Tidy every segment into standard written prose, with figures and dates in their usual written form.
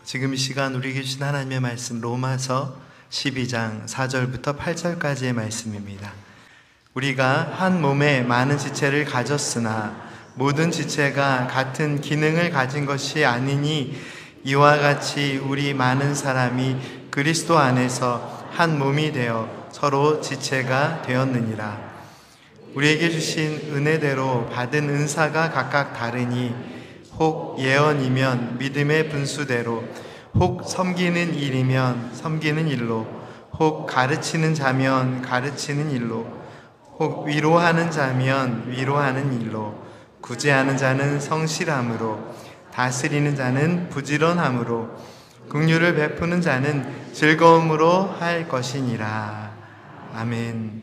지금 이 시간 우리에게 주신 하나님의 말씀 로마서 12장 4절부터 8절까지의 말씀입니다. 우리가 한 몸에 많은 지체를 가졌으나 모든 지체가 같은 기능을 가진 것이 아니니 이와 같이 우리 많은 사람이 그리스도 안에서 한 몸이 되어 서로 지체가 되었느니라. 우리에게 주신 은혜대로 받은 은사가 각각 다르니 혹 예언이면 믿음의 분수대로, 혹 섬기는 일이면 섬기는 일로, 혹 가르치는 자면 가르치는 일로, 혹 위로하는 자면 위로하는 일로, 구제하는 자는 성실함으로, 다스리는 자는 부지런함으로, 긍휼을 베푸는 자는 즐거움으로 할 것이니라. 아멘.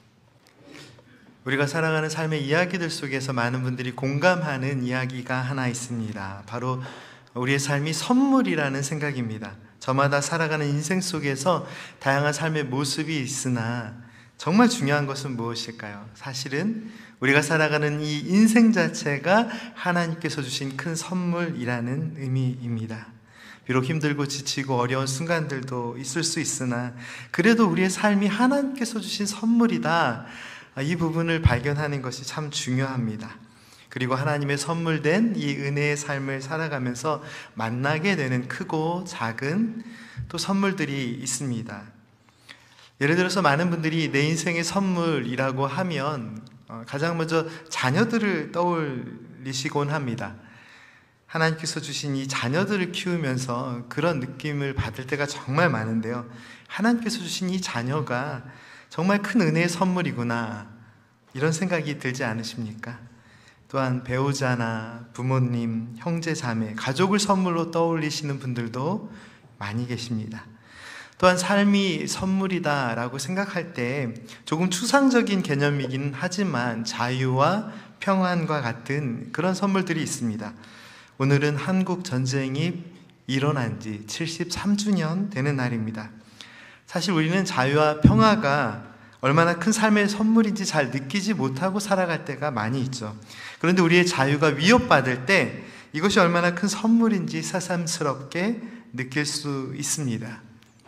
우리가 살아가는 삶의 이야기들 속에서 많은 분들이 공감하는 이야기가 하나 있습니다. 바로 우리의 삶이 선물이라는 생각입니다. 저마다 살아가는 인생 속에서 다양한 삶의 모습이 있으나 정말 중요한 것은 무엇일까요? 사실은 우리가 살아가는 이 인생 자체가 하나님께서 주신 큰 선물이라는 의미입니다. 비록 힘들고 지치고 어려운 순간들도 있을 수 있으나 그래도 우리의 삶이 하나님께서 주신 선물이다. 이 부분을 발견하는 것이 참 중요합니다. 그리고 하나님의 선물된 이 은혜의 삶을 살아가면서 만나게 되는 크고 작은 또 선물들이 있습니다. 예를 들어서 많은 분들이 내 인생의 선물이라고 하면 가장 먼저 자녀들을 떠올리시곤 합니다. 하나님께서 주신 이 자녀들을 키우면서 그런 느낌을 받을 때가 정말 많은데요. 하나님께서 주신 이 자녀가 정말 큰 은혜의 선물이구나, 이런 생각이 들지 않으십니까? 또한 배우자나 부모님, 형제, 자매, 가족을 선물로 떠올리시는 분들도 많이 계십니다. 또한 삶이 선물이다라고 생각할 때 조금 추상적인 개념이긴 하지만 자유와 평안과 같은 그런 선물들이 있습니다. 오늘은 한국 전쟁이 일어난 지 73주년 되는 날입니다. 사실 우리는 자유와 평화가 얼마나 큰 삶의 선물인지 잘 느끼지 못하고 살아갈 때가 많이 있죠. 그런데 우리의 자유가 위협받을 때 이것이 얼마나 큰 선물인지 새삼스럽게 느낄 수 있습니다.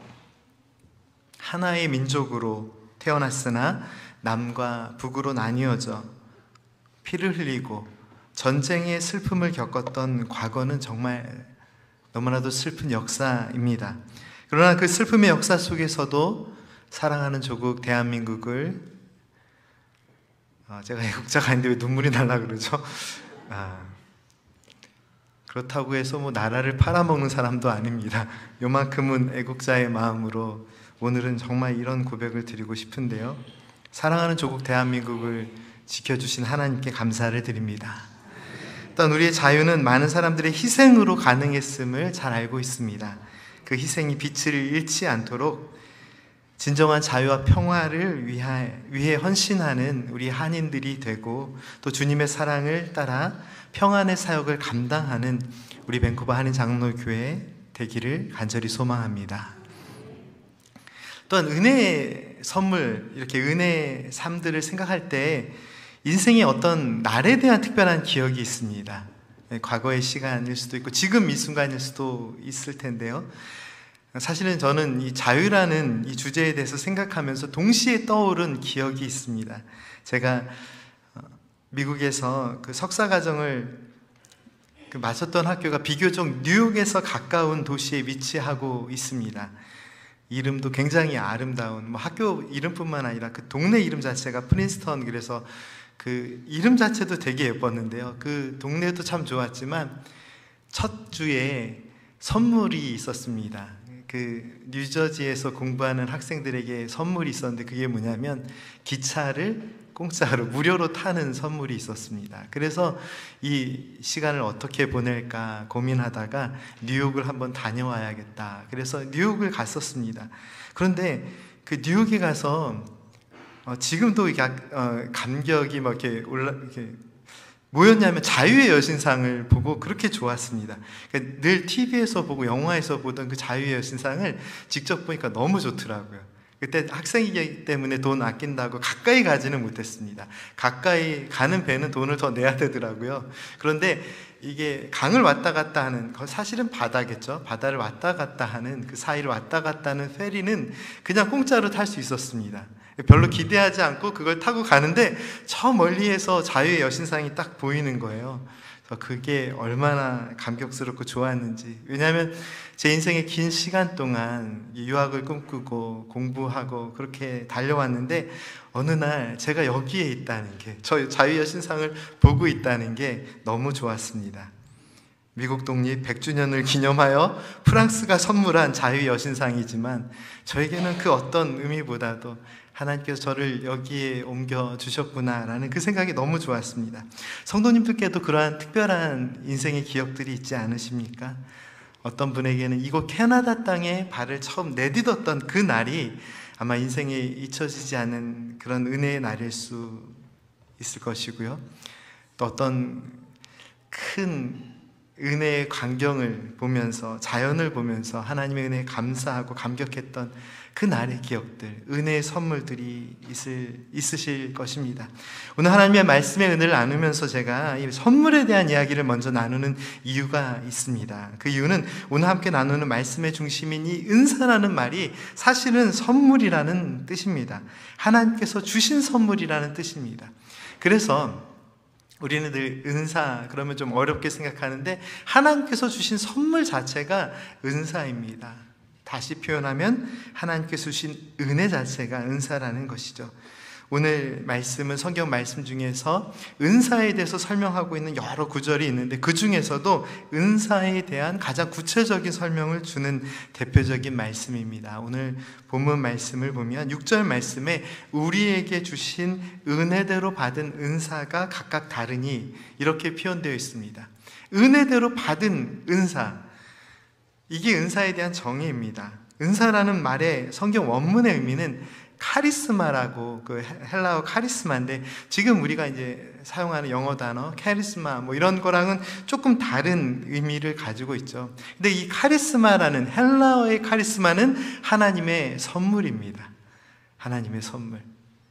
하나의 민족으로 태어났으나 남과 북으로 나뉘어져 피를 흘리고 전쟁의 슬픔을 겪었던 과거는 정말 너무나도 슬픈 역사입니다. 그러나 그 슬픔의 역사 속에서도 사랑하는 조국 대한민국을, 제가 애국자가 아닌데 왜 눈물이 날라 그러죠? 그렇다고 해서 뭐 나라를 팔아먹는 사람도 아닙니다. 요만큼은 애국자의 마음으로 오늘은 정말 이런 고백을 드리고 싶은데요. 사랑하는 조국 대한민국을 지켜주신 하나님께 감사를 드립니다. 일단 우리의 자유는 많은 사람들의 희생으로 가능했음을 잘 알고 있습니다. 그 희생이 빛을 잃지 않도록 진정한 자유와 평화를 위해 헌신하는 우리 한인들이 되고 또 주님의 사랑을 따라 평안의 사역을 감당하는 우리 밴쿠버 한인 장로교회 되기를 간절히 소망합니다. 또한 은혜의 선물, 이렇게 은혜의 삶들을 생각할 때 인생의 어떤 날에 대한 특별한 기억이 있습니다. 과거의 시간일 수도 있고 지금 이 순간일 수도 있을 텐데요. 사실은 저는 이 자유라는 이 주제에 대해서 생각하면서 동시에 떠오른 기억이 있습니다. 제가 미국에서 그 석사과정을 마쳤던 학교가 비교적 뉴욕에서 가까운 도시에 위치하고 있습니다. 이름도 굉장히 아름다운, 학교 이름뿐만 아니라 그 동네 이름 자체가 프린스턴, 그래서 그 이름 자체도 되게 예뻤는데요. 그 동네도 참 좋았지만 첫 주에 선물이 있었습니다. 그 뉴저지에서 공부하는 학생들에게 선물이 있었는데 그게 뭐냐면 기차를 공짜로 무료로 타는 선물이 있었습니다. 그래서 이 시간을 어떻게 보낼까 고민하다가 뉴욕을 한번 다녀와야겠다. 그래서 뉴욕을 갔었습니다. 그런데 그 뉴욕에 가서 지금도 감격이 막 이렇게 뭐였냐면 자유의 여신상을 보고 그렇게 좋았습니다. 그러니까 늘 TV에서 보고 영화에서 보던 그 자유의 여신상을 직접 보니까 너무 좋더라고요. 그때 학생이기 때문에 돈 아낀다고 가까이 가지는 못했습니다. 가까이 가는 배는 돈을 더 내야 되더라고요. 그런데 이게 강을 왔다 갔다 하는, 사실은 바다겠죠. 바다를 왔다 갔다 하는, 그 사이를 왔다 갔다 하는 페리는 그냥 공짜로 탈 수 있었습니다. 별로 기대하지 않고 그걸 타고 가는데 저 멀리에서 자유의 여신상이 딱 보이는 거예요. 그게 얼마나 감격스럽고 좋았는지. 왜냐하면 제 인생의 긴 시간 동안 유학을 꿈꾸고 공부하고 그렇게 달려왔는데, 어느 날 제가 여기에 있다는 게, 저 자유의 여신상을 보고 있다는 게 너무 좋았습니다. 미국 독립 100주년을 기념하여 프랑스가 선물한 자유의 여신상이지만 저에게는 그 어떤 의미보다도 하나님께서 저를 여기에 옮겨주셨구나라는 그 생각이 너무 좋았습니다. 성도님들께도 그러한 특별한 인생의 기억들이 있지 않으십니까? 어떤 분에게는 이곳 캐나다 땅에 발을 처음 내딛었던 그 날이 아마 인생에 잊혀지지 않은 그런 은혜의 날일 수 있을 것이고요. 또 어떤 큰 은혜의 광경을 보면서, 자연을 보면서 하나님의 은혜에 감사하고 감격했던 그 날의 기억들, 은혜의 선물들이 있으실 것입니다. 오늘 하나님의 말씀의 은혜를 나누면서 제가 이 선물에 대한 이야기를 먼저 나누는 이유가 있습니다. 그 이유는 오늘 함께 나누는 말씀의 중심인 이 은사라는 말이 사실은 선물이라는 뜻입니다. 하나님께서 주신 선물이라는 뜻입니다. 그래서 우리는 늘 은사 그러면 좀 어렵게 생각하는데, 하나님께서 주신 선물 자체가 은사입니다. 다시 표현하면 하나님께서 주신 은혜 자체가 은사라는 것이죠. 오늘 말씀은 성경 말씀 중에서 은사에 대해서 설명하고 있는 여러 구절이 있는데, 그 중에서도 은사에 대한 가장 구체적인 설명을 주는 대표적인 말씀입니다. 오늘 본문 말씀을 보면 6절 말씀에 우리에게 주신 은혜대로 받은 은사가 각각 다르니 이렇게 표현되어 있습니다. 은혜대로 받은 은사, 이게 은사에 대한 정의입니다. 은사라는 말의 성경 원문의 의미는 카리스마라고, 그 헬라어 카리스마인데, 지금 우리가 이제 사용하는 영어 단어 카리스마 뭐 이런 거랑은 조금 다른 의미를 가지고 있죠. 근데 이 카리스마라는, 헬라어의 카리스마는 하나님의 선물입니다. 하나님의 선물.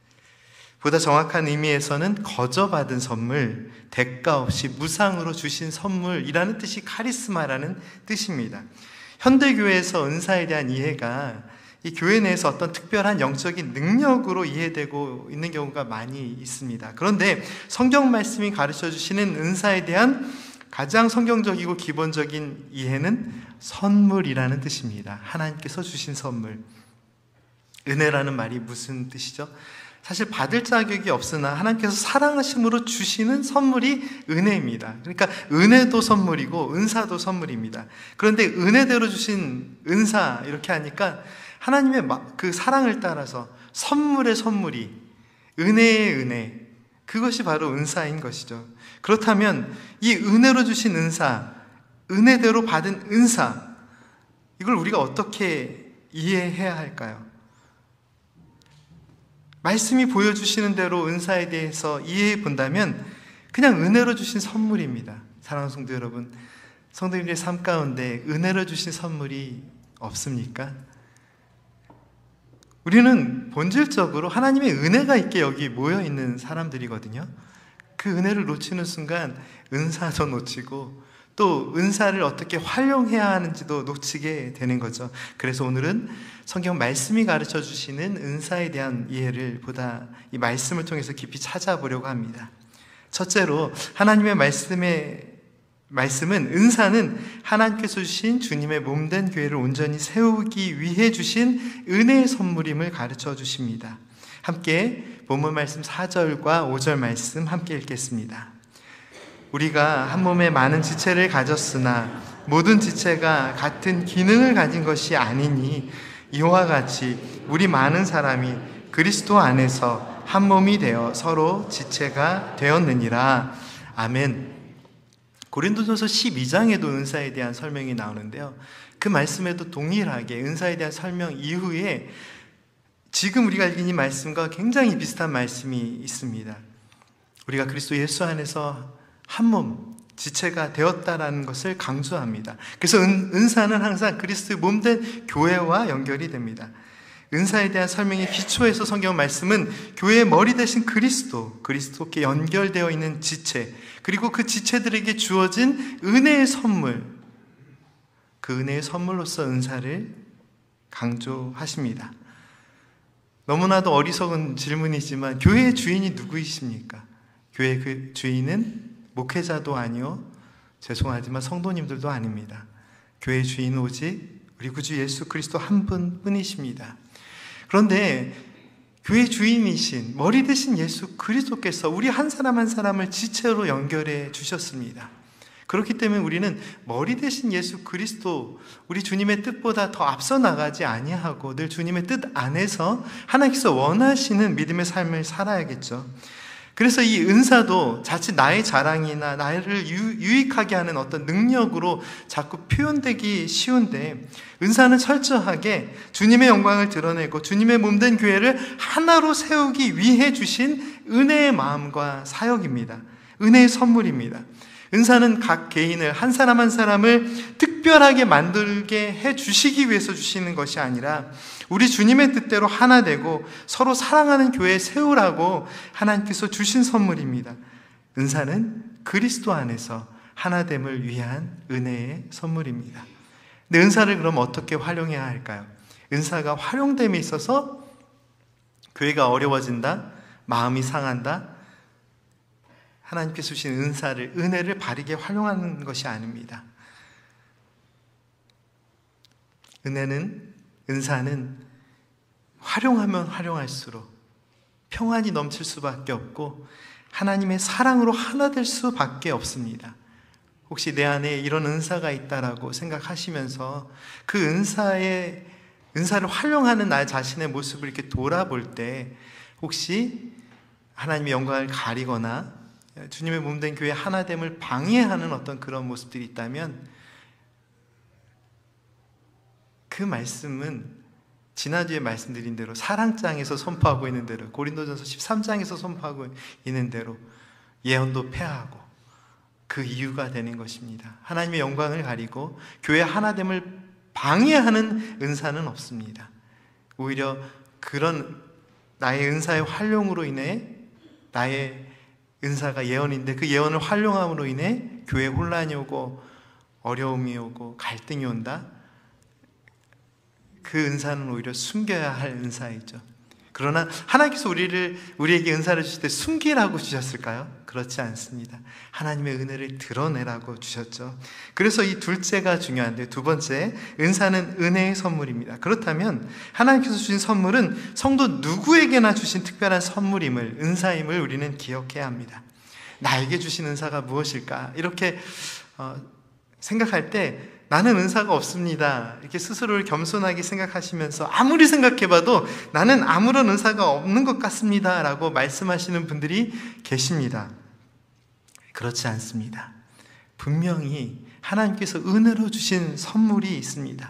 보다 정확한 의미에서는 거저받은 선물, 대가 없이 무상으로 주신 선물이라는 뜻이 카리스마라는 뜻입니다. 현대교회에서 은사에 대한 이해가 이 교회 내에서 어떤 특별한 영적인 능력으로 이해되고 있는 경우가 많이 있습니다. 그런데 성경 말씀이 가르쳐 주시는 은사에 대한 가장 성경적이고 기본적인 이해는 선물이라는 뜻입니다. 하나님께서 주신 선물. 은혜라는 말이 무슨 뜻이죠? 사실 받을 자격이 없으나 하나님께서 사랑하심으로 주시는 선물이 은혜입니다. 그러니까 은혜도 선물이고 은사도 선물입니다. 그런데 은혜대로 주신 은사, 이렇게 하니까 하나님의 그 사랑을 따라서 선물의 선물이, 은혜의 은혜, 그것이 바로 은사인 것이죠. 그렇다면 이 은혜로 주신 은사, 은혜대로 받은 은사, 이걸 우리가 어떻게 이해해야 할까요? 말씀이 보여주시는 대로 은사에 대해서 이해해 본다면 그냥 은혜로 주신 선물입니다. 사랑하는 성도 여러분, 성도님들의 삶 가운데 은혜로 주신 선물이 없습니까? 우리는 본질적으로 하나님의 은혜가 있게 여기 모여있는 사람들이거든요. 그 은혜를 놓치는 순간 은사도 놓치고 또 은사를 어떻게 활용해야 하는지도 놓치게 되는 거죠. 그래서 오늘은 성경 말씀이 가르쳐 주시는 은사에 대한 이해를 보다 이 말씀을 통해서 깊이 찾아보려고 합니다. 첫째로 하나님의 말씀은, 은사는 하나님께서 주신 주님의 몸된 교회를 온전히 세우기 위해 주신 은혜의 선물임을 가르쳐 주십니다. 함께 본문 말씀 4절과 5절 말씀 함께 읽겠습니다. 우리가 한 몸에 많은 지체를 가졌으나 모든 지체가 같은 기능을 가진 것이 아니니 이와 같이 우리 많은 사람이 그리스도 안에서 한 몸이 되어 서로 지체가 되었느니라. 아멘. 고린도전서 12장에도 은사에 대한 설명이 나오는데요, 그 말씀에도 동일하게 은사에 대한 설명 이후에 지금 우리가 읽은 이 말씀과 굉장히 비슷한 말씀이 있습니다. 우리가 그리스도 예수 안에서 한 몸, 지체가 되었다라는 것을 강조합니다. 그래서 은사는 항상 그리스도의 몸된 교회와 연결이 됩니다. 은사에 대한 설명의 기초에서 성경 말씀은 교회의 머리 대신 그리스도께 연결되어 있는 지체, 그리고 그 지체들에게 주어진 은혜의 선물, 그 은혜의 선물로서 은사를 강조하십니다. 너무나도 어리석은 질문이지만 교회의 주인이 누구이십니까? 교회의 그 주인은 목회자도 아니요, 죄송하지만 성도님들도 아닙니다. 교회의 주인은 오직 우리 구주 예수 그리스도 한 분뿐이십니다. 그런데 교회의 주인이신 머리 대신 예수 그리스도께서 우리 한 사람 한 사람을 지체로 연결해 주셨습니다. 그렇기 때문에 우리는 머리 대신 예수 그리스도, 우리 주님의 뜻보다 더 앞서 나가지 아니하고 늘 주님의 뜻 안에서 하나님께서 원하시는 믿음의 삶을 살아야겠죠. 그래서 이 은사도 자칫 나의 자랑이나 나를 유익하게 하는 어떤 능력으로 자꾸 표현되기 쉬운데, 은사는 철저하게 주님의 영광을 드러내고 주님의 몸된 교회를 하나로 세우기 위해 주신 은혜의 마음과 사역입니다. 은혜의 선물입니다. 은사는 각 개인을, 한 사람 한 사람을 특별하게 만들게 해 주시기 위해서 주시는 것이 아니라 우리 주님의 뜻대로 하나 되고 서로 사랑하는 교회 세우라고 하나님께서 주신 선물입니다. 은사는 그리스도 안에서 하나됨을 위한 은혜의 선물입니다. 근데 은사를 그럼 어떻게 활용해야 할까요? 은사가 활용됨에 있어서 교회가 어려워진다, 마음이 상한다, 하나님께서 주신 은혜를 바르게 활용하는 것이 아닙니다. 은사는 활용하면 활용할수록 평안이 넘칠 수밖에 없고 하나님의 사랑으로 하나 될 수밖에 없습니다. 혹시 내 안에 이런 은사가 있다라고 생각하시면서 그 은사를 활용하는 나 자신의 모습을 이렇게 돌아볼 때 혹시 하나님의 영광을 가리거나 주님의 몸된 교회 하나됨을 방해하는 어떤 그런 모습들이 있다면 그 말씀은 지난주에 말씀드린 대로 사랑장에서 선포하고 있는 대로, 고린도전서 13장에서 선포하고 있는 대로 예언도 폐하고 그 이유가 되는 것입니다. 하나님의 영광을 가리고 교회 하나됨을 방해하는 은사는 없습니다. 오히려 그런 나의 은사의 활용으로 인해 나의 은사가 예언인데 그 예언을 활용함으로 인해 교회에 혼란이 오고 어려움이 오고 갈등이 온다? 그 은사는 오히려 숨겨야 할 은사이죠. 그러나 하나님께서 우리에게 은사를 주실 때 숨기라고 주셨을까요? 그렇지 않습니다. 하나님의 은혜를 드러내라고 주셨죠. 그래서 이 둘째가 중요한데, 두 번째, 은사는 은혜의 선물입니다. 그렇다면 하나님께서 주신 선물은 성도 누구에게나 주신 특별한 선물임을, 은사임을 우리는 기억해야 합니다. 나에게 주신 은사가 무엇일까? 이렇게 생각할 때 나는 은사가 없습니다, 이렇게 스스로를 겸손하게 생각하시면서 아무리 생각해봐도 나는 아무런 은사가 없는 것 같습니다 라고 말씀하시는 분들이 계십니다. 그렇지 않습니다. 분명히 하나님께서 은혜로 주신 선물이 있습니다.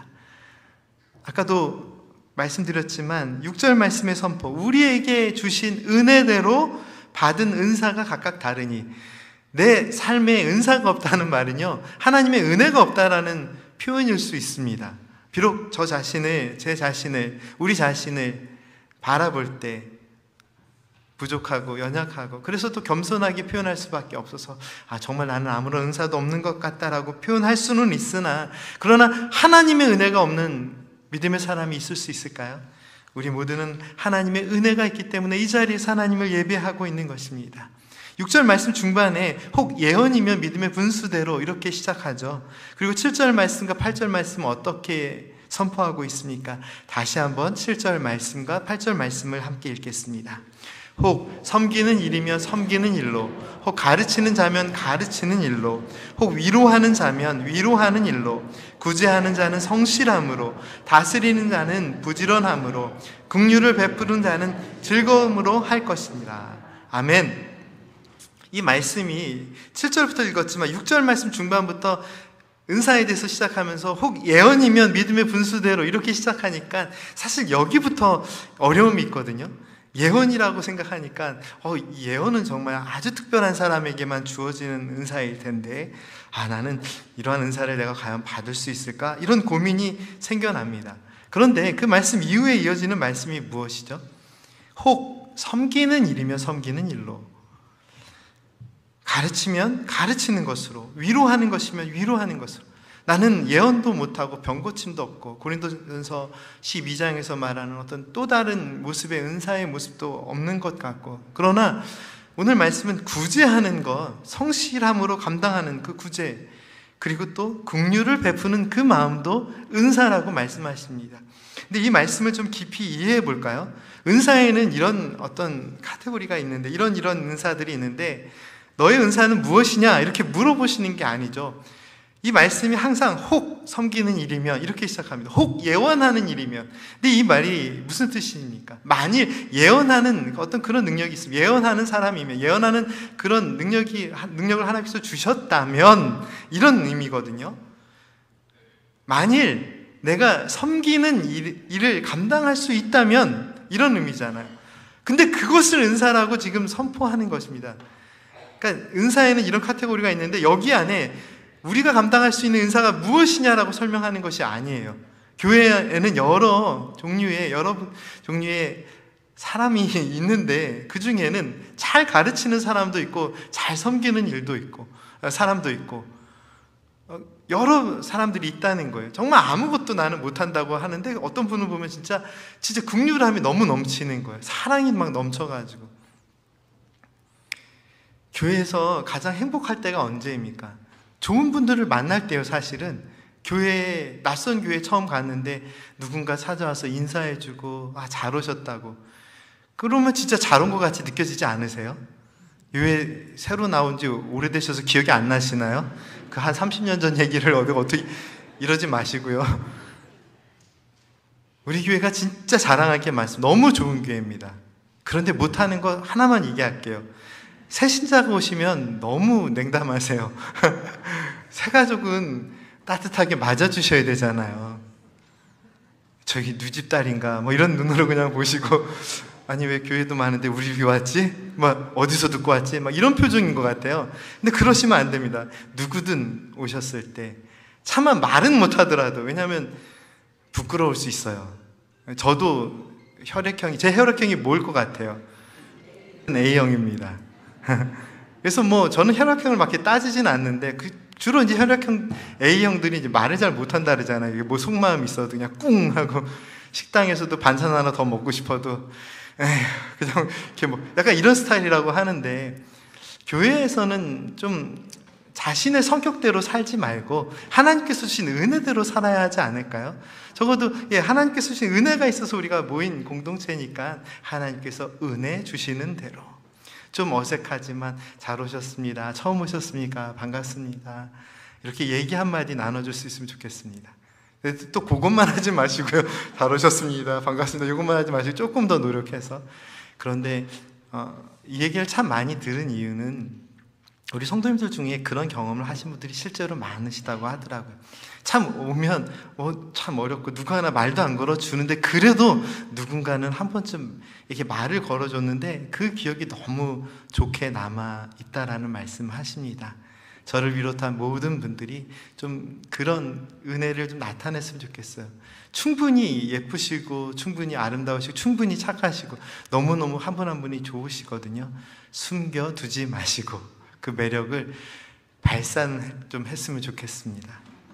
아까도 말씀드렸지만 6절 말씀의 선포, 우리에게 주신 은혜대로 받은 은사가 각각 다르니, 내 삶에 은사가 없다는 말은요, 하나님의 은혜가 없다라는 표현일 수 있습니다. 비록 제 자신을, 우리 자신을 바라볼 때 부족하고 연약하고, 그래서 또 겸손하게 표현할 수밖에 없어서 정말 나는 아무런 은사도 없는 것 같다라고 표현할 수는 있으나, 그러나 하나님의 은혜가 없는 믿음의 사람이 있을 수 있을까요? 우리 모두는 하나님의 은혜가 있기 때문에 이 자리에서 하나님을 예배하고 있는 것입니다. 6절 말씀 중반에 혹 예언이면 믿음의 분수대로 이렇게 시작하죠. 그리고 7절 말씀과 8절 말씀은 어떻게 선포하고 있습니까? 다시 한번 7절 말씀과 8절 말씀을 함께 읽겠습니다. 혹 섬기는 일이면 섬기는 일로, 혹 가르치는 자면 가르치는 일로, 혹 위로하는 자면 위로하는 일로, 구제하는 자는 성실함으로, 다스리는 자는 부지런함으로, 긍휼을 베푸는 자는 즐거움으로 할 것입니다. 아멘. 이 말씀이 7절부터 읽었지만 6절 말씀 중반부터 은사에 대해서 시작하면서 혹 예언이면 믿음의 분수대로 이렇게 시작하니까 사실 여기부터 어려움이 있거든요. 예언이라고 생각하니까 예언은 정말 아주 특별한 사람에게만 주어지는 은사일 텐데 나는 이러한 은사를 내가 과연 받을 수 있을까? 이런 고민이 생겨납니다. 그런데 그 말씀 이후에 이어지는 말씀이 무엇이죠? 혹 섬기는 일이며 섬기는 일로, 가르치면 가르치는 것으로, 위로하는 것이면 위로하는 것으로. 나는 예언도 못하고 병고침도 없고, 고린도전서 12장에서 말하는 어떤 또 다른 모습의 은사의 모습도 없는 것 같고, 그러나 오늘 말씀은 구제하는 것, 성실함으로 감당하는 그 구제, 그리고 또 긍휼을 베푸는 그 마음도 은사라고 말씀하십니다. 근데 이 말씀을 좀 깊이 이해해 볼까요? 은사에는 이런 어떤 카테고리가 있는데, 이런 은사들이 있는데, 너의 은사는 무엇이냐? 이렇게 물어보시는 게 아니죠. 이 말씀이 항상 혹 섬기는 일이면 이렇게 시작합니다. 혹 예언하는 일이면. 근데 이 말이 무슨 뜻입니까? 만일 예언하는 어떤 그런 능력이 있으면, 예언하는 사람이면, 예언하는 그런 능력을 하나님께서 주셨다면, 이런 의미거든요. 만일 내가 섬기는 일을 감당할 수 있다면, 이런 의미잖아요. 근데 그것을 은사라고 지금 선포하는 것입니다. 그러니까 은사에는 이런 카테고리가 있는데, 여기 안에 우리가 감당할 수 있는 은사가 무엇이냐라고 설명하는 것이 아니에요. 교회에는 여러 종류의 사람이 있는데, 그 중에는 잘 가르치는 사람도 있고, 잘 섬기는 일도 있고, 사람도 있고, 여러 사람들이 있다는 거예요. 정말 아무것도 나는 못한다고 하는데, 어떤 분을 보면 진짜 긍휼함이 너무 넘치는 거예요. 사랑이 막 넘쳐가지고. 교회에서 가장 행복할 때가 언제입니까? 좋은 분들을 만날 때요. 사실은 낯선 교회에 처음 갔는데 누군가 찾아와서 인사해주고, 잘 오셨다고, 그러면 진짜 잘 온 것 같이 느껴지지 않으세요? 교회 새로 나온 지 오래되셔서 기억이 안 나시나요? 그 한 30년 전 얘기를 어떻게 이러지 마시고요. 우리 교회가 진짜 자랑할 게 많습니다. 너무 좋은 교회입니다. 그런데 못하는 거 하나만 얘기할게요. 새 신자가 오시면 너무 냉담하세요. 새 가족은 따뜻하게 맞아주셔야 되잖아요. 저기 누집 딸인가 뭐 이런 눈으로 그냥 보시고, 아니 왜 교회도 많은데 우리 집에 왔지? 막 어디서 듣고 왔지? 막 이런 표정인 것 같아요. 근데 그러시면 안 됩니다. 누구든 오셨을 때 차마 말은 못하더라도, 왜냐하면 부끄러울 수 있어요. 저도 제 혈액형이 뭘 것 같아요? A형입니다. 그래서 저는 혈액형을 막 이렇게 따지진 않는데, 주로 이제 혈액형 A형들이 이제 말을 잘 못한다 그러잖아요. 이게 속마음이 있어도 그냥 꿍 하고, 식당에서도 반찬 하나 더 먹고 싶어도 그냥 이렇게 약간 이런 스타일이라고 하는데, 교회에서는 좀 자신의 성격대로 살지 말고 하나님께서 주신 은혜대로 살아야 하지 않을까요? 적어도 하나님께서 주신 은혜가 있어서 우리가 모인 공동체니까 하나님께서 은혜 주시는 대로, 좀 어색하지만 잘 오셨습니다, 처음 오셨습니까, 반갑습니다, 이렇게 얘기 한마디 나눠줄 수 있으면 좋겠습니다. 또 그것만 하지 마시고요. 잘 오셨습니다, 반갑습니다, 이것만 하지 마시고 조금 더 노력해서. 그런데 이 얘기를 참 많이 들은 이유는, 우리 성도님들 중에 그런 경험을 하신 분들이 실제로 많으시다고 하더라고요. 참 오면 참 어렵고 누구 하나 말도 안 걸어주는데, 그래도 누군가는 한 번쯤 이렇게 말을 걸어줬는데 그 기억이 너무 좋게 남아있다라는 말씀을 하십니다. 저를 비롯한 모든 분들이 좀 그런 은혜를 좀 나타냈으면 좋겠어요. 충분히 예쁘시고 충분히 아름다우시고 충분히 착하시고 너무너무 한 분 한 분이 좋으시거든요. 숨겨두지 마시고 그 매력을 발산 좀 했으면 좋겠습니다.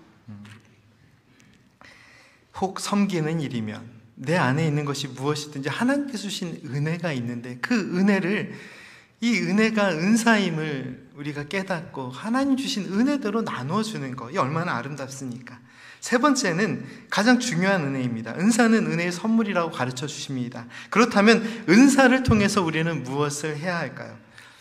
혹 섬기는 일이면, 내 안에 있는 것이 무엇이든지 하나님께서 주신 은혜가 있는데, 그 은혜를, 이 은혜가 은사임을 우리가 깨닫고 하나님 주신 은혜대로 나눠주는 거, 이 얼마나 아름답습니까? 세 번째는 가장 중요한 은혜입니다. 은사는 은혜의 선물이라고 가르쳐 주십니다. 그렇다면 은사를 통해서 우리는 무엇을 해야 할까요?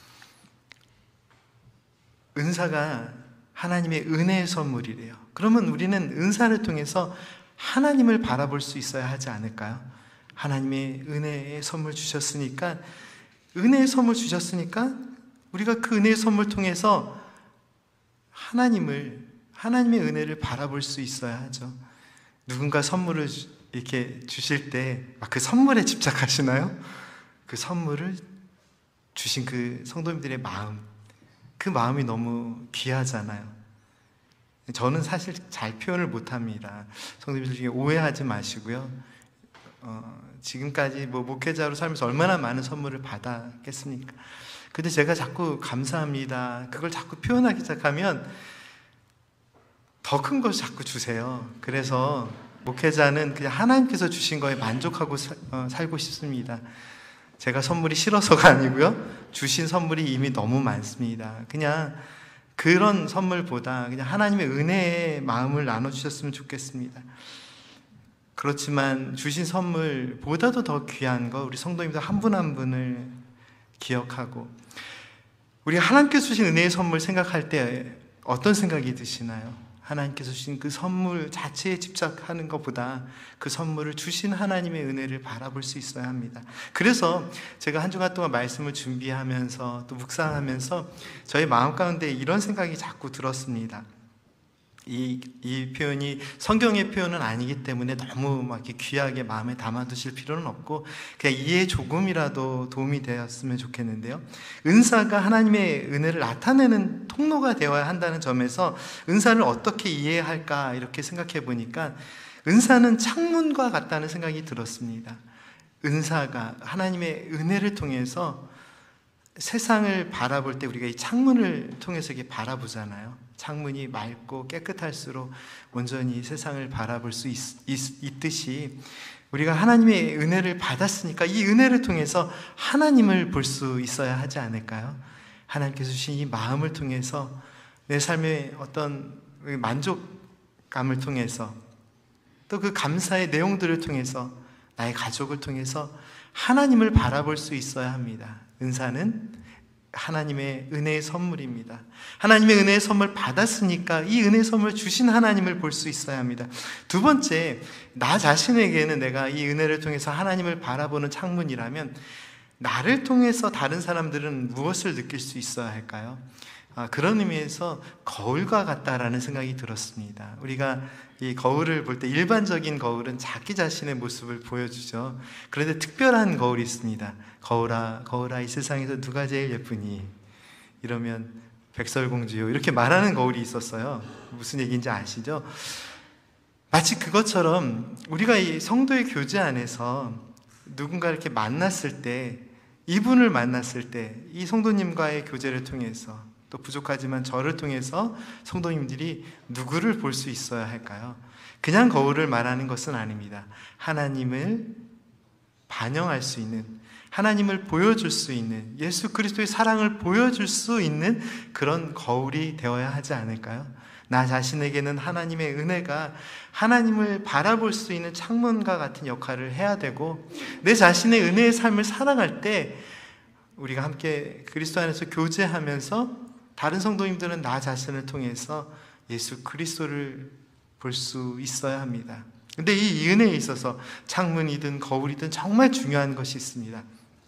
은사가 하나님의 은혜의 선물이래요. 그러면 우리는 은사를 통해서 하나님을 바라볼 수 있어야 하지 않을까요? 하나님의 은혜의 선물 주셨으니까, 은혜의 선물 주셨으니까 우리가 그 은혜의 선물 통해서 하나님의 은혜를 바라볼 수 있어야 하죠. 누군가 선물을 이렇게 주실 때 막 그 선물에 집착하시나요? 그 선물을 주신 그 성도님들의 마음, 그 마음이 너무 귀하잖아요. 저는 사실 잘 표현을 못합니다. 성도님들 중에 오해하지 마시고요. 지금까지 목회자로 살면서 얼마나 많은 선물을 받았겠습니까? 근데 제가 자꾸 감사합니다, 그걸 자꾸 표현하기 시작하면 더 큰 걸 자꾸 주세요. 그래서 목회자는 그냥 하나님께서 주신 거에 만족하고 살고 싶습니다. 제가 선물이 싫어서가 아니고요, 주신 선물이 이미 너무 많습니다. 그냥 그런 선물보다 그냥 하나님의 은혜의 마음을 나눠주셨으면 좋겠습니다. 그렇지만 주신 선물보다도 더 귀한 거, 우리 성도님들 한 분 한 분을 기억하고, 우리 하나님께서 주신 은혜의 선물 생각할 때 어떤 생각이 드시나요? 하나님께서 주신 그 선물 자체에 집착하는 것보다 그 선물을 주신 하나님의 은혜를 바라볼 수 있어야 합니다. 그래서 제가 한 주간 동안 말씀을 준비하면서 또 묵상하면서 저의 마음 가운데 이런 생각이 자꾸 들었습니다. 이 표현이 성경의 표현은 아니기 때문에 너무 막 이렇게 귀하게 마음에 담아두실 필요는 없고 그냥 이해에 조금이라도 도움이 되었으면 좋겠는데요. 은사가 하나님의 은혜를 나타내는 통로가 되어야 한다는 점에서 은사를 어떻게 이해할까 이렇게 생각해 보니까 은사는 창문과 같다는 생각이 들었습니다. 은사가 하나님의 은혜를 통해서 세상을 바라볼 때 우리가 이 창문을 통해서 이렇게 바라보잖아요. 창문이 맑고 깨끗할수록 온전히 세상을 바라볼 수 있듯이 우리가 하나님의 은혜를 받았으니까 이 은혜를 통해서 하나님을 볼 수 있어야 하지 않을까요? 하나님께서 주신 이 마음을 통해서 내 삶의 어떤 만족감을 통해서 또 그 감사의 내용들을 통해서 나의 가족을 통해서 하나님을 바라볼 수 있어야 합니다. 은사는 하나님의 은혜의 선물입니다. 하나님의 은혜의 선물 받았으니까 이 은혜의 선물 주신 하나님을 볼 수 있어야 합니다. 두 번째, 나 자신에게는 내가 이 은혜를 통해서 하나님을 바라보는 창문이라면 나를 통해서 다른 사람들은 무엇을 느낄 수 있어야 할까요? 그런 의미에서 거울과 같다라는 생각이 들었습니다. 우리가 이 거울을 볼 때 일반적인 거울은 자기 자신의 모습을 보여주죠. 그런데 특별한 거울이 있습니다. 거울아, 거울아, 이 세상에서 누가 제일 예쁘니? 이러면 백설공주요, 이렇게 말하는 거울이 있었어요. 무슨 얘기인지 아시죠? 마치 그것처럼 우리가 이 성도의 교제 안에서 누군가 이렇게 만났을 때, 이분을 만났을 때 이 성도님과의 교제를 통해서 또 부족하지만 저를 통해서 성도님들이 누구를 볼 수 있어야 할까요? 그냥 거울을 말하는 것은 아닙니다. 하나님을 반영할 수 있는, 하나님을 보여줄 수 있는, 예수 그리스도의 사랑을 보여줄 수 있는 그런 거울이 되어야 하지 않을까요? 나 자신에게는 하나님의 은혜가 하나님을 바라볼 수 있는 창문과 같은 역할을 해야 되고, 내 자신의 은혜의 삶을 살아갈 때 우리가 함께 그리스도 안에서 교제하면서 다른 성도님들은 나 자신을 통해서 예수 그리스도를 볼 수 있어야 합니다. 근데 이 은혜에 있어서 창문이든 거울이든 정말 중요한 것이 있습니다.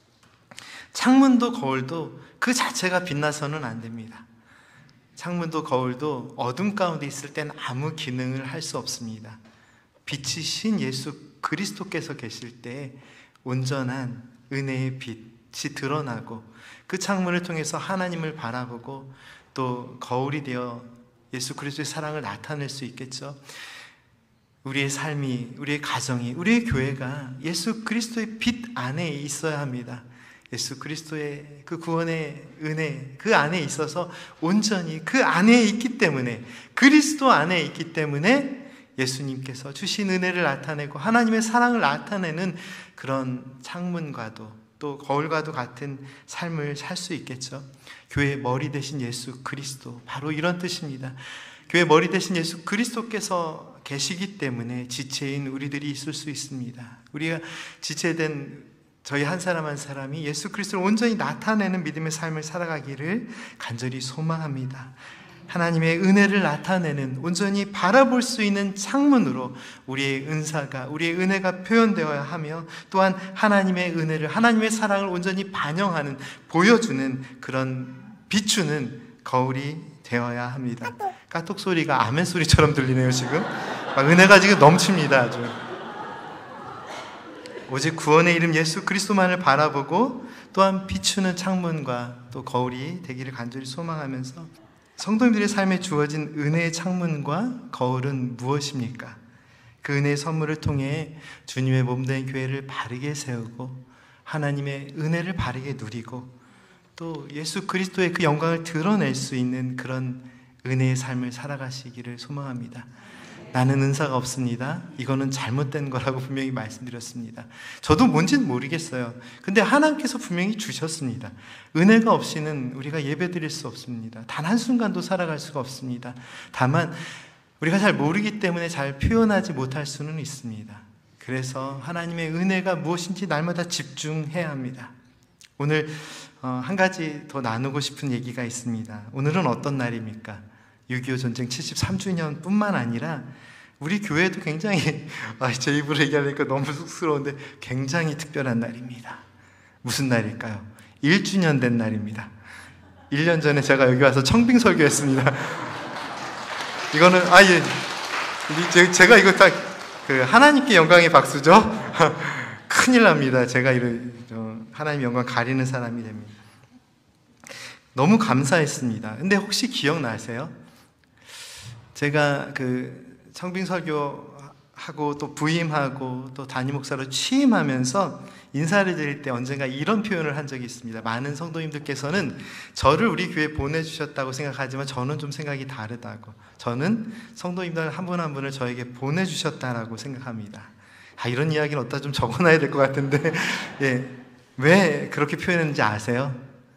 창문도 거울도 그 자체가 빛나서는 안 됩니다. 창문도 거울도 어둠 가운데 있을 땐 아무 기능을 할 수 없습니다. 빛이신 예수 그리스도께서 계실 때 온전한 은혜의 빛이 드러나고 그 창문을 통해서 하나님을 바라보고 또 거울이 되어 예수 그리스도의 사랑을 나타낼 수 있겠죠. 우리의 삶이, 우리의 가정이, 우리의 교회가 예수 그리스도의 빛 안에 있어야 합니다. 예수 그리스도의 그 구원의 은혜, 그 안에 있어서 온전히 그 안에 있기 때문에, 그리스도 안에 있기 때문에 예수님께서 주신 은혜를 나타내고 하나님의 사랑을 나타내는 그런 창문과도 또 거울과도 같은 삶을 살 수 있겠죠. 교회의 머리 되신 예수 그리스도, 바로 이런 뜻입니다. 교회의 머리 되신 예수 그리스도께서 계시기 때문에 지체인 우리들이 있을 수 있습니다. 우리가 지체된 저희 한 사람 한 사람이 예수 그리스도를 온전히 나타내는 믿음의 삶을 살아가기를 간절히 소망합니다. 하나님의 은혜를 나타내는, 온전히 바라볼 수 있는 창문으로 우리의 은사가, 우리의 은혜가 표현되어야 하며, 또한 하나님의 은혜를, 하나님의 사랑을 온전히 반영하는, 보여주는 그런 비추는 거울이 되어야 합니다. 까똑 소리가 아멘 소리처럼 들리네요. 지금 은혜가 지금 넘칩니다. 아주. 오직 구원의 이름 예수 그리스도만을 바라보고 또한 비추는 창문과 또 거울이 되기를 간절히 소망하면서 성도님들의 삶에 주어진 은혜의 창문과 거울은 무엇입니까? 그 은혜의 선물을 통해 주님의 몸된 교회를 바르게 세우고 하나님의 은혜를 바르게 누리고 또 예수 그리스도의 그 영광을 드러낼 수 있는 그런 은혜의 삶을 살아가시기를 소망합니다. 나는 은사가 없습니다. 이거는 잘못된 거라고 분명히 말씀드렸습니다. 저도 뭔지는 모르겠어요. 근데 하나님께서 분명히 주셨습니다. 은혜가 없이는 우리가 예배드릴 수 없습니다. 단 한순간도 살아갈 수가 없습니다. 다만 우리가 잘 모르기 때문에 잘 표현하지 못할 수는 있습니다. 그래서 하나님의 은혜가 무엇인지 날마다 집중해야 합니다. 오늘 한 가지 더 나누고 싶은 얘기가 있습니다. 오늘은 어떤 날입니까? 6.25 전쟁 73주년 뿐만 아니라 우리 교회도 굉장히 제 입으로 얘기하니까 너무 쑥스러운데 굉장히 특별한 날입니다. 무슨 날일까요? 1주년 된 날입니다. 1년 전에 제가 여기 와서 청빙 설교했습니다. 이거는 제가 이거 딱 하나님께 영광의 박수죠. 큰일 납니다. 제가 하나님 영광 가리는 사람이 됩니다. 너무 감사했습니다. 근데 혹시 기억나세요? 제가 청빙 설교하고 또 부임하고 또 담임 목사로 취임하면서 인사를 드릴 때 언젠가 이런 표현을 한 적이 있습니다. 많은 성도님들께서는 저를 우리 교회에 보내주셨다고 생각하지만 저는 좀 생각이 다르다고. 저는 성도님들 한 분 한 분을 저에게 보내주셨다라고 생각합니다. 이런 이야기는 어디다 좀 적어놔야 될 것 같은데 왜 그렇게 표현했는지 아세요?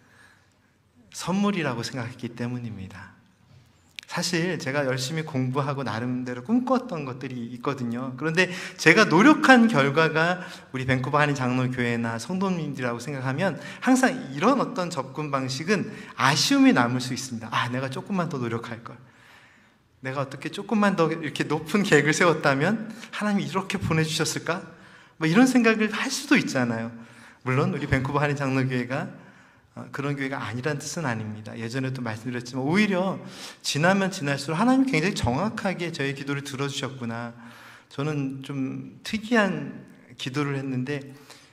선물이라고 생각했기 때문입니다. 사실 제가 열심히 공부하고 나름대로 꿈꿨던 것들이 있거든요. 그런데 제가 노력한 결과가 우리 밴쿠버 한인 장로교회나 성도님들이라고 생각하면 항상 이런 어떤 접근 방식은 아쉬움이 남을 수 있습니다. 내가 조금만 더 노력할 걸. 내가 어떻게 조금만 더 이렇게 높은 계획을 세웠다면 하나님이 이렇게 보내주셨을까? 이런 생각을 할 수도 있잖아요. 물론 우리 밴쿠버 한인 장로교회가 그런 교회가 아니란 뜻은 아닙니다. 예전에도 말씀드렸지만 오히려 지나면 지날수록 하나님이 굉장히 정확하게 저의 기도를 들어주셨구나. 저는 좀 특이한 기도를 했는데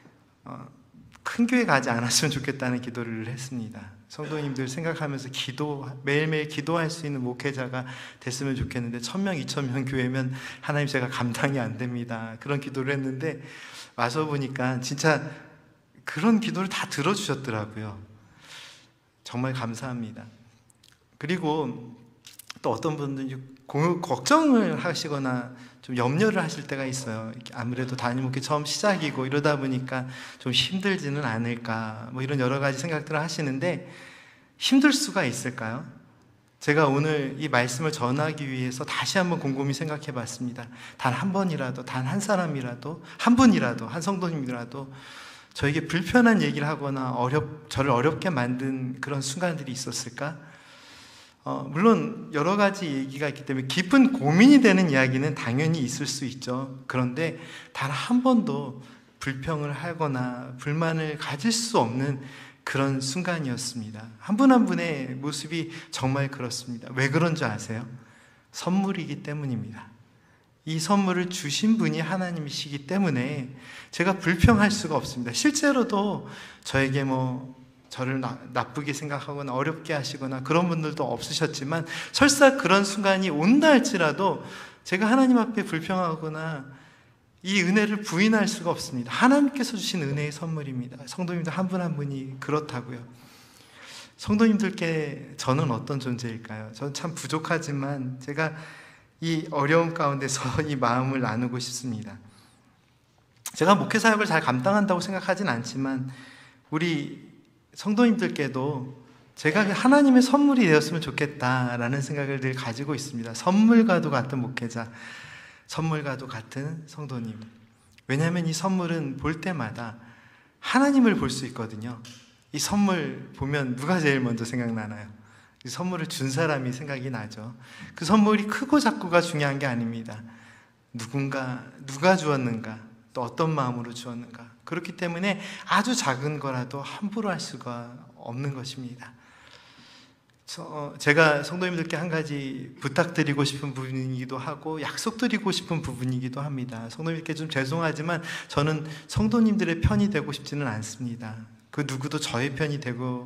큰 교회 가지 않았으면 좋겠다는 기도를 했습니다. 성도님들 생각하면서 매일매일 기도할 수 있는 목회자가 됐으면 좋겠는데 1000명, 2000명 교회면 하나님 제가 감당이 안 됩니다. 그런 기도를 했는데 와서 보니까 진짜 그런 기도를 다 들어주셨더라고요. 정말 감사합니다. 그리고 또 어떤 분들은 걱정을 하시거나 좀 염려를 하실 때가 있어요. 아무래도 담임목회 처음 시작이고 이러다 보니까 좀 힘들지는 않을까 이런 여러 가지 생각들을 하시는데 힘들 수가 있을까요? 제가 오늘 이 말씀을 전하기 위해서 다시 한번 곰곰이 생각해 봤습니다. 단 한 번이라도, 단 한 사람이라도, 한 분이라도, 한 성도님이라도 저에게 불편한 얘기를 하거나 저를 어렵게 만든 그런 순간들이 있었을까? 물론 여러 가지 얘기가 있기 때문에 깊은 고민이 되는 이야기는 당연히 있을 수 있죠. 그런데 단 한 번도 불평을 하거나 불만을 가질 수 없는 그런 순간이었습니다. 한 분 한 분의 모습이 정말 그렇습니다. 왜 그런 줄 아세요? 선물이기 때문입니다. 이 선물을 주신 분이 하나님이시기 때문에 제가 불평할 수가 없습니다. 실제로도 저에게 저를 나쁘게 생각하거나 어렵게 하시거나 그런 분들도 없으셨지만 설사 그런 순간이 온다 할지라도 제가 하나님 앞에 불평하거나 이 은혜를 부인할 수가 없습니다. 하나님께서 주신 은혜의 선물입니다. 성도님들 한 분 한 분이 그렇다고요. 성도님들께 저는 어떤 존재일까요? 저는 참 부족하지만 제가 이 어려움 가운데서 이 마음을 나누고 싶습니다. 제가 목회 사역을 잘 감당한다고 생각하진 않지만 우리 성도님들께도 제가 하나님의 선물이 되었으면 좋겠다라는 생각을 늘 가지고 있습니다. 선물과도 같은 목회자, 선물과도 같은 성도님. 왜냐하면 이 선물은 볼 때마다 하나님을 볼 수 있거든요. 이 선물 보면 누가 제일 먼저 생각나나요? 이 선물을 준 사람이 생각이 나죠. 그 선물이 크고 작고가 중요한 게 아닙니다. 누가 주었는가, 또 어떤 마음으로 주었는가. 그렇기 때문에 아주 작은 거라도 함부로 할 수가 없는 것입니다. 제가 성도님들께 한 가지 부탁드리고 싶은 부분이기도 하고 약속드리고 싶은 부분이기도 합니다. 성도님들께 좀 죄송하지만 저는 성도님들의 편이 되고 싶지는 않습니다. 그 누구도 저의 편이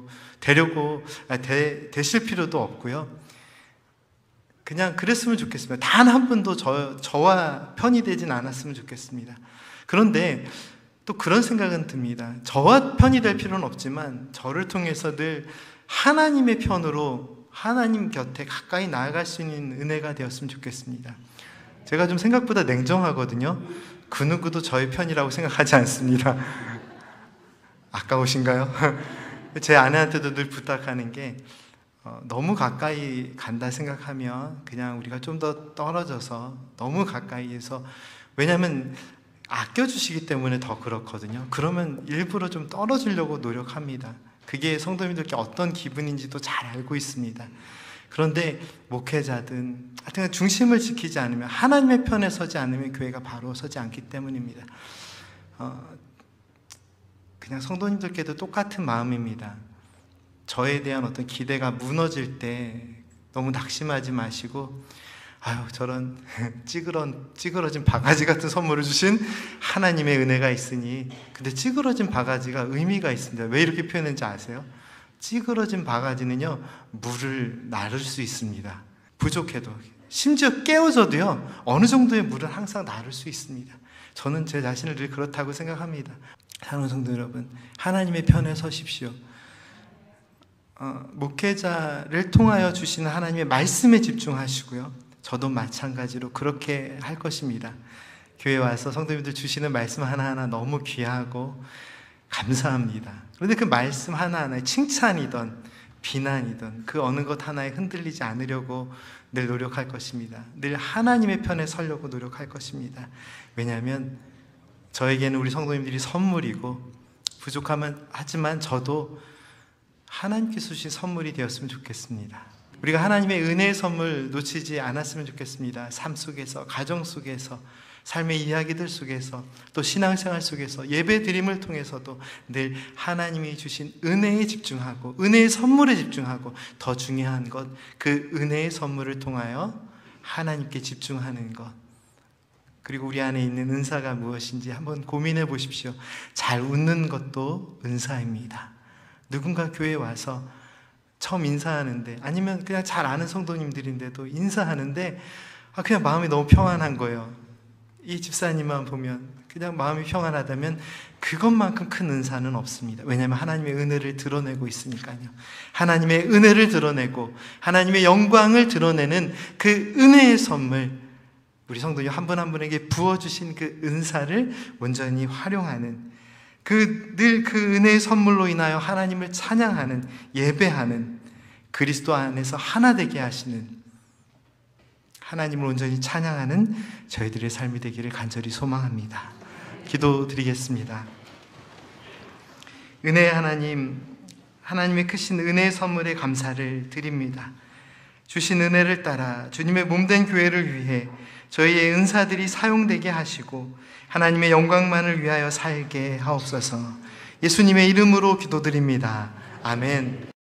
되실 필요도 없고요. 그냥 그랬으면 좋겠습니다. 단 한 분도 저와 편이 되진 않았으면 좋겠습니다. 그런데 또 그런 생각은 듭니다. 저와 편이 될 필요는 없지만 저를 통해서 늘 하나님의 편으로 하나님 곁에 가까이 나아갈 수 있는 은혜가 되었으면 좋겠습니다. 제가 좀 생각보다 냉정하거든요. 그 누구도 저의 편이라고 생각하지 않습니다. 아까우신가요? 제 아내한테도 늘 부탁하는 게 너무 가까이 간다 생각하면 그냥 우리가 좀 더 떨어져서 너무 가까이에서, 왜냐하면 아껴주시기 때문에 더 그렇거든요. 그러면 일부러 좀 떨어지려고 노력합니다. 그게 성도님들께 어떤 기분인지도 잘 알고 있습니다. 그런데 목회자든 하여튼 중심을 지키지 않으면, 하나님의 편에 서지 않으면 교회가 바로 서지 않기 때문입니다. 그냥 성도님들께도 똑같은 마음입니다. 저에 대한 어떤 기대가 무너질 때 너무 낙심하지 마시고, 저런 찌그러진 바가지 같은 선물을 주신 하나님의 은혜가 있으니. 근데 찌그러진 바가지가 의미가 있습니다. 왜 이렇게 표현했는지 아세요? 찌그러진 바가지는요, 물을 나를 수 있습니다. 부족해도, 심지어 깨어져도요, 어느 정도의 물은 항상 나를 수 있습니다. 저는 제 자신을 늘 그렇다고 생각합니다. 사랑하는 성도 여러분, 하나님의 편에 서십시오. 목회자를 통하여 주시는 하나님의 말씀에 집중하시고요. 저도 마찬가지로 그렇게 할 것입니다. 교회 와서 성도님들 주시는 말씀 하나하나 너무 귀하고 감사합니다. 그런데 그 말씀 하나하나에 칭찬이든 비난이든 그 어느 것 하나에 흔들리지 않으려고 늘 노력할 것입니다. 늘 하나님의 편에 서려고 노력할 것입니다. 왜냐하면 저에게는 우리 성도님들이 선물이고 하지만 저도 하나님께서 주신 선물이 되었으면 좋겠습니다. 우리가 하나님의 은혜의 선물 놓치지 않았으면 좋겠습니다. 삶 속에서, 가정 속에서, 삶의 이야기들 속에서, 또 신앙생활 속에서, 예배 드림을 통해서도 늘 하나님이 주신 은혜에 집중하고 은혜의 선물에 집중하고, 더 중요한 것, 그 은혜의 선물을 통하여 하나님께 집중하는 것, 그리고 우리 안에 있는 은사가 무엇인지 한번 고민해 보십시오. 잘 웃는 것도 은사입니다. 누군가 교회에 와서 처음 인사하는데, 아니면 그냥 잘 아는 성도님들인데도 인사하는데 그냥 마음이 너무 평안한 거예요. 이 집사님만 보면 그냥 마음이 평안하다면 그것만큼 큰 은사는 없습니다. 왜냐하면 하나님의 은혜를 드러내고 있으니까요. 하나님의 은혜를 드러내고 하나님의 영광을 드러내는 그 은혜의 선물, 우리 성도님 한 분 한 분에게 부어주신 그 은사를 온전히 활용하는, 늘 그 은혜의 선물로 인하여 하나님을 찬양하는, 예배하는, 그리스도 안에서 하나 되게 하시는, 하나님을 온전히 찬양하는 저희들의 삶이 되기를 간절히 소망합니다. 기도드리겠습니다. 은혜의 하나님, 하나님의 크신 은혜의 선물에 감사를 드립니다. 주신 은혜를 따라 주님의 몸된 교회를 위해 저희의 은사들이 사용되게 하시고 하나님의 영광만을 위하여 살게 하옵소서. 예수님의 이름으로 기도드립니다. 아멘.